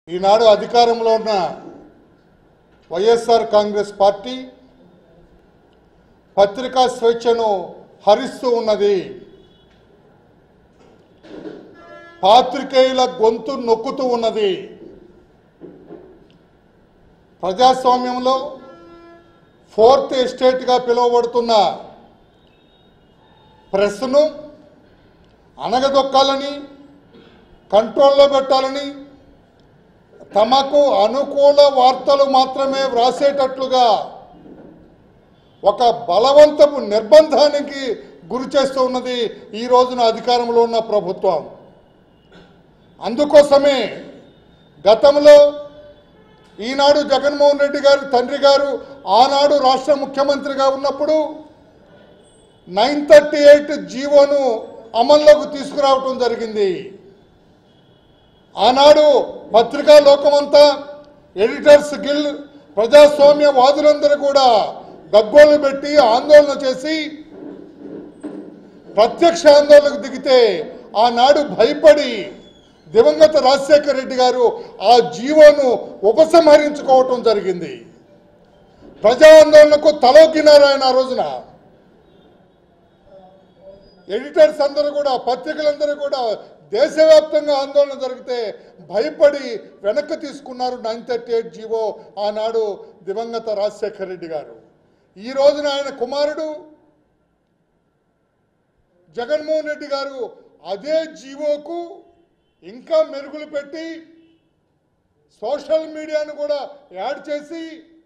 ఈనాడు అధికారంలో ఉన్న వైఎస్ఆర్ కాంగ్రెస్ పార్టీ పత్రికా స్వేచ్ఛను హరిస్తూ ఉన్నది. పాత్రికేయుల గొంతు నొక్కుతూ ఉన్నది. ప్రజాస్వామ్యంలో ఫోర్త్ ఎస్టేట్గా పిలువబడుతున్న ప్రెస్ను అణగదొక్కాలని, కంట్రోల్లో పెట్టాలని, తమకు అనుకూల వార్తలు మాత్రమే వ్రాసేటట్లుగా ఒక బలవంతపు నిర్బంధానికి గురి చేస్తూ ఉన్నది ఈ రోజున అధికారంలో ఉన్న ప్రభుత్వం. అందుకోసమే గతంలో ఈనాడు జగన్మోహన్ రెడ్డి గారు తండ్రి గారు ఆనాడు రాష్ట్ర ముఖ్యమంత్రిగా ఉన్నప్పుడు 938 జీవోను అమల్లోకి తీసుకురావటం జరిగింది. ఆనాడు పత్రికా లోకమంతా, ఎడిటర్స్ గిల్డ్, ప్రజాస్వామ్యవాదులందరూ కూడా గగ్గోలు పెట్టి ఆందోళన చేసి ప్రత్యక్ష ఆందోళనకు దిగితే ఆనాడు భయపడి దివంగత రాజశేఖర రెడ్డి గారు ఆ జీవోను ఉపసంహరించుకోవటం జరిగింది. ప్రజా ఆందోళనకు తలొగ్గినారు ఆయన. ఆ రోజున ఎడిటర్స్ అందరూ కూడా, పత్రికలందరూ కూడా దేశవ్యాప్తంగా ఆందోళన జరిగితే భయపడి వెనక్కి తీసుకున్నారు 938 జీవో ఆనాడు దివంగత రాజశేఖర రెడ్డి గారు. ఈ రోజున ఆయన కుమారుడు జగన్మోహన్ రెడ్డి గారు అదే జీవోకు ఇంకా మెరుగులు పెట్టి సోషల్ మీడియాను కూడా యాడ్ చేసి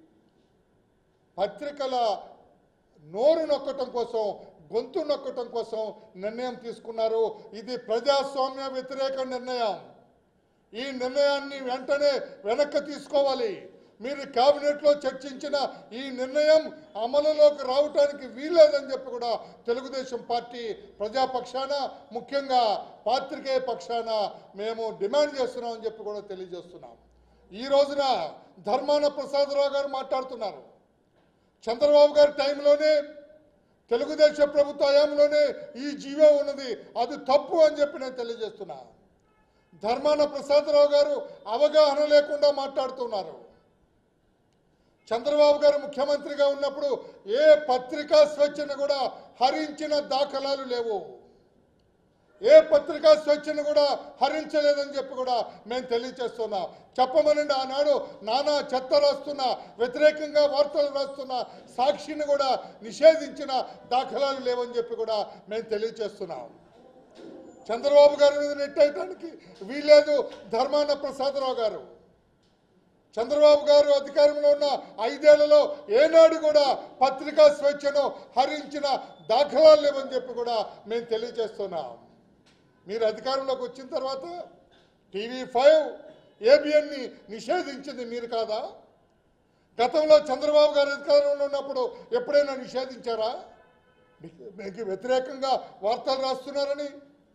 పత్రికల నోరు నొక్కటం కోసం, గొంతు నొక్కటం కోసం నిర్ణయం తీసుకున్నారు. ఇది ప్రజాస్వామ్య వ్యతిరేక నిర్ణయం. ఈ నిర్ణయాన్ని వెంటనే వెనక్కి తీసుకోవాలి. మీరు కేబినెట్లో చర్చించిన ఈ నిర్ణయం అమలులోకి రావటానికి వీల్లేదని చెప్పి కూడా తెలుగుదేశం పార్టీ ప్రజాపక్షాన, ముఖ్యంగా పాత్రికేయ పక్షాన మేము డిమాండ్ చేస్తున్నామని చెప్పి కూడా తెలియజేస్తున్నాం. ఈ రోజున ధర్మాన ప్రసాదరావు గారు మాట్లాడుతున్నారు. చంద్రబాబు గారి టైంలోనే, తెలుగుదేశం ప్రభుత్వ హయాంలోనే ఈ జీవో ఉన్నది, అది తప్పు అని చెప్పి నేను తెలియజేస్తున్నా. ధర్మాన ప్రసాదరావు గారు అవగాహన లేకుండా మాట్లాడుతున్నారు. చంద్రబాబు గారు ముఖ్యమంత్రిగా ఉన్నప్పుడు ఏ పత్రికా స్వేచ్ఛను కూడా హరించిన దాఖలాలు లేవు. ఏ పత్రికా స్వేచ్ఛను కూడా హరించలేదని చెప్పి కూడా మేము తెలియజేస్తున్నాం. చెప్పమనండి, ఆనాడు నానా చెత్త రాస్తున్న, వ్యతిరేకంగా వార్తలు రాస్తున్న సాక్షిని కూడా నిషేధించిన దాఖలాలు లేవని చెప్పి కూడా మేము తెలియజేస్తున్నాం. చంద్రబాబు గారి మీద నెట్టేయడానికి వీల్లేదు. ధర్మాన ప్రసాదరావు గారు, చంద్రబాబు గారు అధికారంలో ఉన్న 5 ఏళ్లలో ఏనాడు కూడా పత్రికా స్వేచ్ఛను హరించిన దాఖలాలు లేవని చెప్పి కూడా మేము తెలియజేస్తున్నాం. మీరు అధికారంలోకి వచ్చిన తర్వాత TV5, ABNని నిషేధించింది మీరు కాదా? గతంలో చంద్రబాబు గారు అధికారంలో ఉన్నప్పుడు ఎప్పుడైనా నిషేధించారా? మీకు వ్యతిరేకంగా వార్తలు రాస్తున్నారని,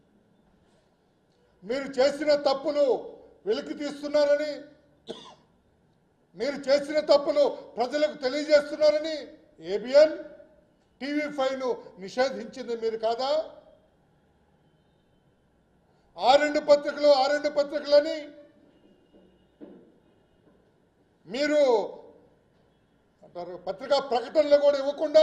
మీరు చేసిన తప్పులు వెలికి తీస్తున్నారని, మీరు చేసిన తప్పులు ప్రజలకు తెలియజేస్తున్నారని ABN, TV5ను నిషేధించింది మీరు కాదా? ఆ రెండు పత్రికలని మీరు పత్రికా ప్రకటనలు కూడా ఇవ్వకుండా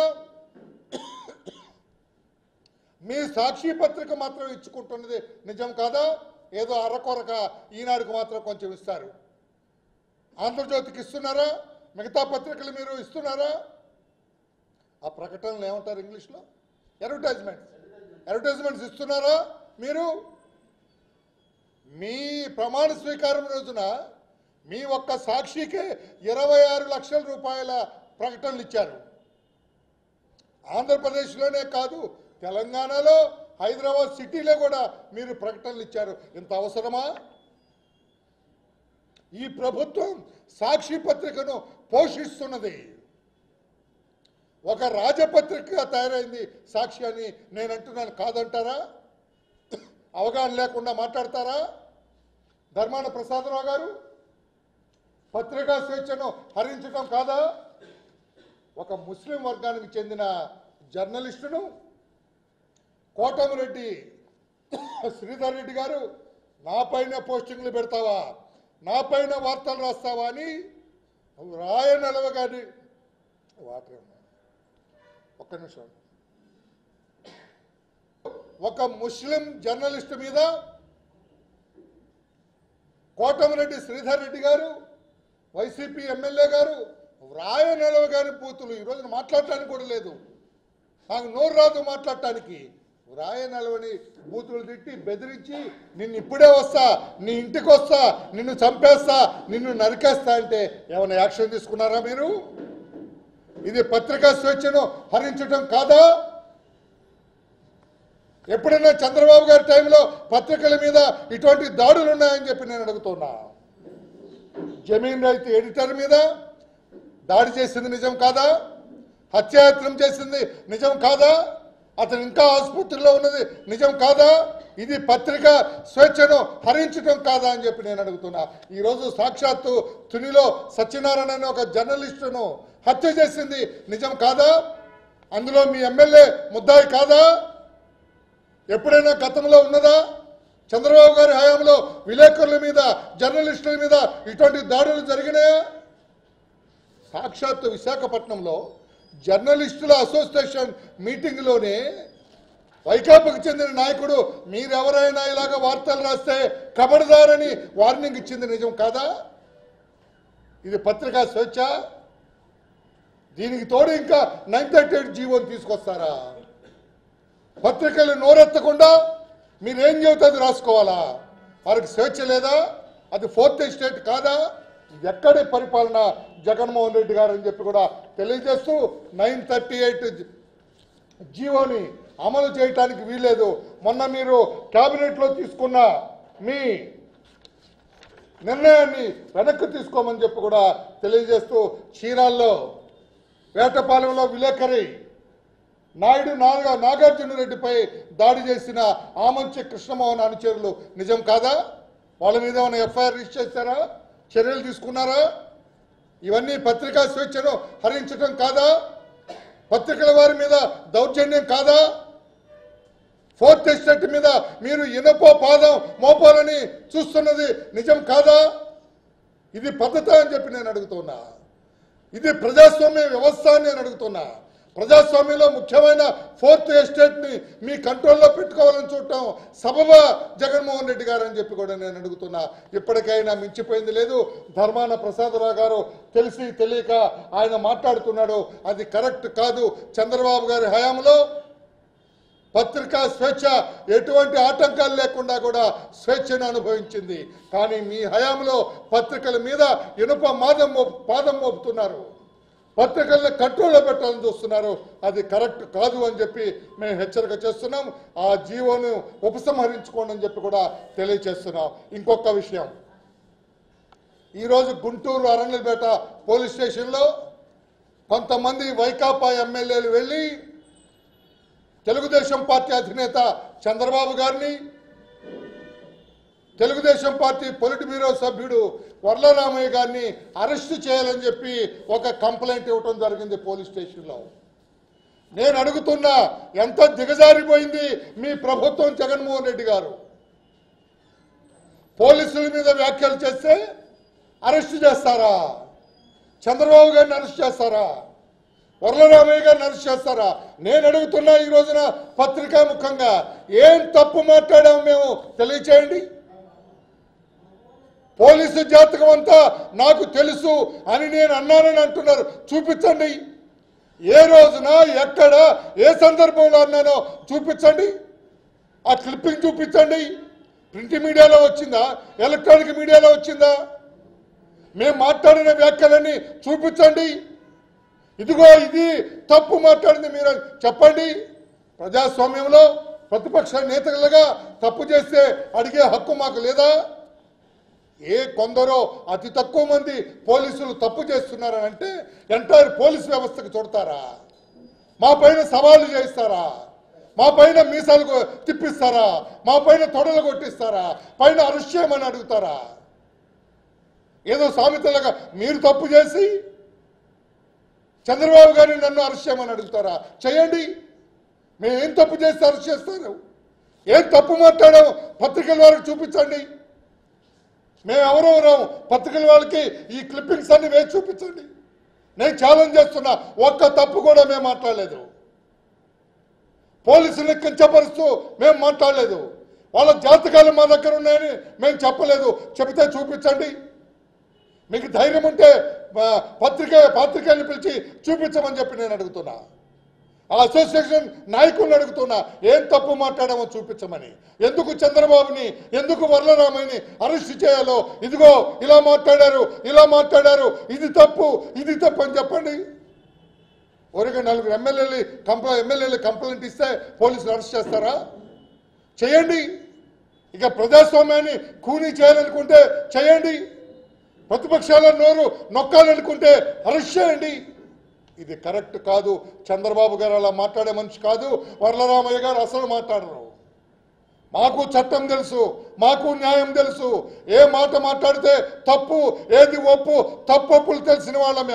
మీ సాక్షి పత్రిక మాత్రం ఇచ్చుకుంటున్నది నిజం కాదా? ఏదో అరకొరక ఈనాడుకు మాత్రం కొంచెం ఇస్తారు. ఆంధ్రజ్యోతికి ఇస్తున్నారా? మిగతా పత్రికలు మీరు ఇస్తున్నారా? ఆ ప్రకటనలు ఏమంటారు ఇంగ్లీష్లో? అడ్వర్టైజ్మెంట్స్ ఇస్తున్నారా మీరు? మీ ప్రమాణ స్వీకారం రోజున మీ ఒక్క సాక్షికే 26 లక్షల రూపాయల ప్రకటనలు ఇచ్చారు. ఆంధ్రప్రదేశ్లోనే కాదు, తెలంగాణలో, హైదరాబాద్ సిటీలో కూడా మీరు ప్రకటనలు ఇచ్చారు. ఇంత అవసరమా? ఈ ప్రభుత్వం సాక్షి పత్రికను పోషిస్తున్నది. ఒక రాజపత్రికగా తయారైంది సాక్షి అని నేను అంటున్నాను. కాదంటారా? అవగాహన లేకుండా మాట్లాడతారా? ధర్మాన ప్రసాదరావు గారు, పత్రికా స్వేచ్ఛను హరించడం కాదా? ఒక ముస్లిం వర్గానికి చెందిన జర్నలిస్టును కోటమిరెడ్డి శ్రీధర్ రెడ్డి గారు, నా పైన పోస్టింగ్లు పెడతావా, నా పైన వార్తలు రాస్తావా అని రాయనలవ గారి వాటర్ ఒక్క నిమిషం. ఒక ముస్లిం జర్నలిస్ట్ మీద కోటమిరెడ్డి శ్రీధర్ రెడ్డి గారు, వైసీపీ ఎమ్మెల్యే గారు రాయనలవ గారి బూతులు ఈరోజు మాట్లాడటానికి కూడా లేదు. నాకు నోరు రాదు మాట్లాడటానికి. రాయనలవని బూతులు తిట్టి బెదిరించి నిన్ను ఇప్పుడే వస్తా, నీ ఇంటికి వస్తా, నిన్ను చంపేస్తా, నిన్ను నరికేస్తా అంటే ఏమైనా యాక్షన్ తీసుకున్నారా మీరు? ఇది పత్రికా స్వేచ్ఛను హరించడం కాదా? ఎప్పుడైనా చంద్రబాబు గారి టైంలో పత్రికల మీద ఇటువంటి దాడులు ఉన్నాయని చెప్పి నేను అడుగుతున్నా. జమీన్ రైతు ఎడిటర్ మీద దాడి చేసింది నిజం కాదా? హత్యాయత్నం చేసింది నిజం కాదా? అతను ఇంకా ఆసుపత్రిలో ఉన్నది నిజం కాదా? ఇది పత్రిక స్వేచ్ఛను హరించడం కాదా అని చెప్పి నేను అడుగుతున్నా. ఈరోజు సాక్షాత్తు తునిలో సత్యనారాయణ అనే ఒక జర్నలిస్టును హత్య చేసింది నిజం కాదా? అందులో మీ ఎమ్మెల్యే ముద్దాయి కాదా? ఎప్పుడైనా గతంలో ఉన్నదా? చంద్రబాబు గారి హయాంలో విలేకరుల మీద, జర్నలిస్టుల మీద ఇటువంటి దాడులు జరిగినాయా? సాక్షాత్తు విశాఖపట్నంలో జర్నలిస్టుల అసోసియేషన్ మీటింగ్లోనే వైకాపాకు చెందిన నాయకుడు మీరెవరైనా ఇలాగ వార్తలు రాస్తే కబడదారని వార్నింగ్ ఇచ్చింది నిజం కాదా? ఇది పత్రికా స్వేచ్ఛ? దీనికి తోడు ఇంకా 938 జీవోని తీసుకొస్తారా? పత్రికలు నోరెత్తకుండా మీరేం చెబుతుంది రాసుకోవాలా? వారికి స్వేచ్ఛ లేదా? అది 4th ఎస్టేట్ కాదా? ఎక్కడి పరిపాలన జగన్మోహన్ రెడ్డి గారు అని చెప్పి కూడా తెలియజేస్తూ 938 జీవోని అమలు చేయడానికి వీల్లేదు. మొన్న మీరు కేబినెట్లో తీసుకున్న మీ నిర్ణయాన్ని వెనక్కి తీసుకోమని చెప్పి కూడా తెలియజేస్తూ చీరాల్లో వేటపాలెంలో విలేకరి నాయుడు నాగార్జున రెడ్డిపై దాడి చేసిన ఆమంచి కృష్ణమోహన్ అనుచరులు నిజం కాదా? వాళ్ళ మీద ఏమైనా ఎఫ్ఐఆర్ రిజిస్టర్ చేశారా? చర్యలు తీసుకున్నారా? ఇవన్నీ పత్రికా స్వేచ్ఛను హరించడం కాదా? పత్రికల వారి మీద దౌర్జన్యం కాదా? 4th ఎస్టేట్ మీద మీరు ఇనపో పాదం మోపాలని చూస్తున్నది నిజం కాదా? ఇది పద్ధత అని చెప్పి నేను అడుగుతున్నా. ఇది ప్రజాస్వామ్య వ్యవస్థ అని నేను అడుగుతున్నా. ప్రజాస్వామ్యంలో ముఖ్యమైన 4th ఎస్టేట్ని మీ కంట్రోల్లో పెట్టుకోవాలని చూడటం సబబా జగన్మోహన్ రెడ్డి గారు అని చెప్పి కూడా నేను అడుగుతున్నా. ఇప్పటికైనా మించిపోయింది లేదు. ధర్మాన ప్రసాదరావు గారు తెలిసి తెలియక ఆయన మాట్లాడుతున్నాడు, అది కరెక్ట్ కాదు. చంద్రబాబు గారి హయాంలో పత్రికా స్వేచ్ఛ ఎటువంటి ఆటంకాలు లేకుండా కూడా స్వేచ్ఛను అనుభవించింది. కానీ మీ హయాంలో పత్రికల మీద ఇనుప పాదం మోపుతున్నారు, పత్రికల్ని కంట్రోల్లో పెట్టాలని చూస్తున్నారు. అది కరెక్ట్ కాదు అని చెప్పి మేము హెచ్చరిక చేస్తున్నాం. ఆ జీవోను ఉపసంహరించుకోండి అని చెప్పి కూడా తెలియజేస్తున్నాం. ఇంకొక విషయం, ఈరోజు గుంటూరు అరణ్యపేట పోలీస్ స్టేషన్లో కొంతమంది వైకాపా ఎమ్మెల్యేలు వెళ్ళి తెలుగుదేశం పార్టీ అధినేత చంద్రబాబు గారిని, తెలుగుదేశం పార్టీ పొలిట్ బ్యూరో సభ్యుడు వర్లరామయ్య గారిని అరెస్టు చేయాలని చెప్పి ఒక కంప్లైంట్ ఇవ్వడం జరిగింది పోలీస్ స్టేషన్లో. నేను అడుగుతున్నా, ఎంత దిగజారిపోయింది మీ ప్రభుత్వం? జగన్మోహన్ రెడ్డి గారు పోలీసుల మీద వ్యాఖ్యలు చేస్తే అరెస్టు చేస్తారా? చంద్రబాబు గారిని అరెస్ట్ చేస్తారా? వర్లరామయ్య గారిని అరెస్ట్ చేస్తారా? నేను అడుగుతున్నా ఈ రోజున పత్రికా ముఖంగా, ఏం తప్పు మాట్లాడాము మేము తెలియచేయండి. పోలీసు జాతకం అంతా నాకు తెలుసు అని నేను అన్నానని అంటున్నారు, చూపించండి. ఏ రోజున, ఎక్కడ, ఏ సందర్భంలో అన్నానో చూపించండి. ఆ క్లిప్పింగ్ చూపించండి. ప్రింట్ మీడియాలో వచ్చిందా? ఎలక్ట్రానిక్ మీడియాలో వచ్చిందా? మేము మాట్లాడిన వ్యాఖ్యలన్నీ చూపించండి. ఇదిగో ఇది తప్పు మాట్లాడింది మీరు చెప్పండి. ప్రజాస్వామ్యంలో ప్రతిపక్ష నేతలుగా తప్పు చేస్తే అడిగే హక్కు మాకు లేదా? కొందరో అతి తక్కువ మంది పోలీసులు తప్పు చేస్తున్నారని అంటే ఎంటైర్ పోలీస్ వ్యవస్థకు చూడతారా? మా పైన సవాలు చేయిస్తారా? మా పైన మీసాలు తిప్పిస్తారా? మా పైన తొడలు కొట్టిస్తారా? పైన అరెస్ట్ చేయమని అడుగుతారా? ఏదో సామెతలుగా మీరు తప్పు చేసి చంద్రబాబు గారిని నన్ను అరెస్ట్ చేయమని అడుగుతారా? చేయండి. మేము ఏం తప్పు చేస్తే అరెస్ట్ చేస్తారు? ఏం తప్పు మాట్లాడాము పత్రికల ద్వారా చూపించండి. మేము ఎవరెవరం పత్రికల వాళ్ళకి ఈ క్లిప్పింగ్స్ అన్ని వేసి చూపించండి. నేను ఛాలెంజ్ చేస్తున్నా, ఒక్క తప్పు కూడా మేము మాట్లాడలేదు. పోలీసుల్ని కించపరుస్తూ మేము మాట్లాడలేదు. వాళ్ళ జాతకాలు మా దగ్గర ఉన్నాయని మేము చెప్పలేదు. చెబితే చూపించండి. మీకు ధైర్యం ఉంటే పాత్రికేయుల్ని పిలిచి చూపించమని చెప్పి నేను అడుగుతున్నా. ఆ అసోసియేషన్ నాయకుల్ని అడుగుతున్నా, ఏం తప్పు మాట్లాడామో చూపించమని. ఎందుకు చంద్రబాబుని, ఎందుకు వరలరామయ్యని అరెస్ట్ చేయాలో, ఇదిగో ఇలా మాట్లాడారు, ఇది తప్పు అని చెప్పండి. ఒరిగా 4 ఎమ్మెల్యేలు కంప్లైంట్ ఇస్తే పోలీసులు అరెస్ట్ చేస్తారా? చేయండి. ఇక ప్రజాస్వామ్యాన్ని కూనీ చేయాలనుకుంటే చేయండి. ప్రతిపక్షాల నోరు నొక్కాలనుకుంటే అరెస్ట్ చేయండి. ఇది కరెక్ట్ కాదు. చంద్రబాబు గారు అలా మాట్లాడే మనిషి కాదు. వరలరామయ్య గారు అసలు మాట్లాడరు. మాకు చట్టం తెలుసు, మాకు న్యాయం తెలుసు. ఏ మాట మాట్లాడితే తప్పు, ఏది ఒప్పు, తప్పొప్పులు తెలిసిన వాళ్ళం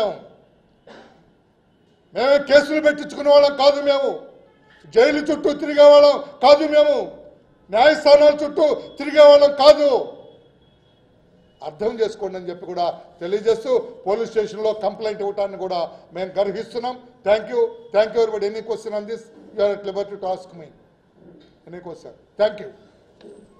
మేమే కేసులు పెట్టించుకునే వాళ్ళం కాదు. మేము జైలు చుట్టూ తిరిగే వాళ్ళం కాదు. మేము న్యాయస్థానాల చుట్టూ తిరిగే వాళ్ళం కాదు. అర్థం చేసుకోండి అని చెప్పి కూడా తెలియజేస్తూ పోలీస్ స్టేషన్లో కంప్లైంట్ ఇవ్వటాన్ని కూడా మేము గర్హిస్తున్నాం. Thank you everybody. Any question on this, you are at liberty to ask me any question. Thank you.